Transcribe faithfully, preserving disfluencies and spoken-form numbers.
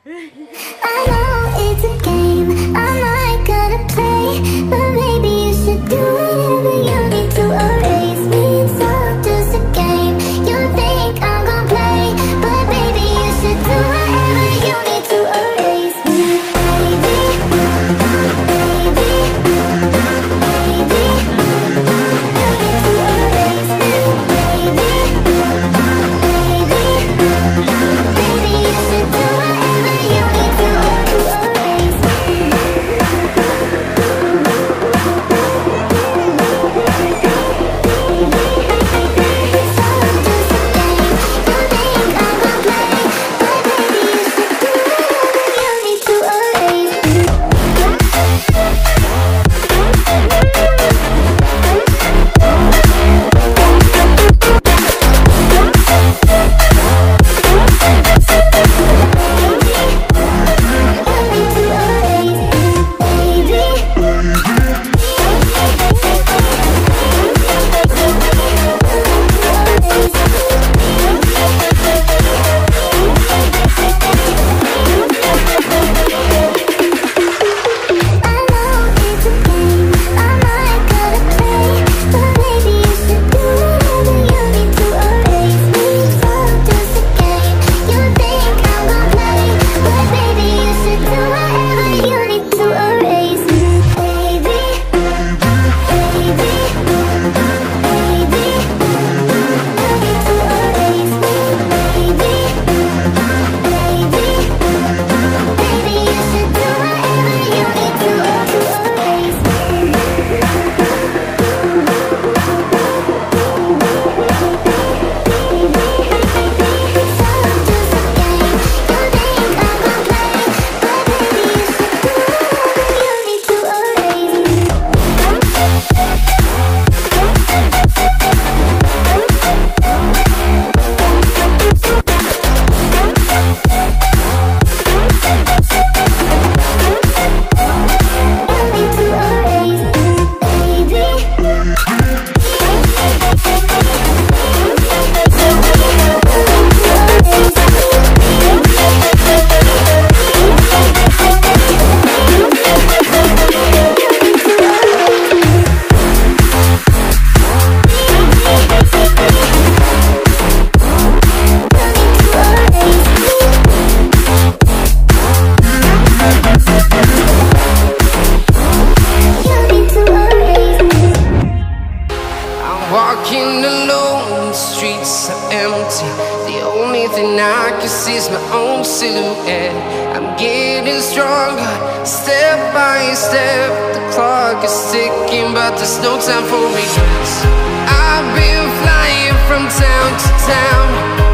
I know it's a game, I might gotta play, but maybe you should do whatever you need to erase me. It's all just a game, you think I'm gonna play, but maybe you should do whatever you need to erase me. Baby, baby, baby, you need to erase me. Baby, baby, baby, you should do whatever you need to erase me. It's all just a game, you think I'm gonna play, but maybe you should do whatever you need to erase me. Walking alone, the streets are empty. The only thing I can see is my own silhouette. I'm getting stronger, step by step. The clock is ticking, but there's no time for regrets. I've been flying from town to town,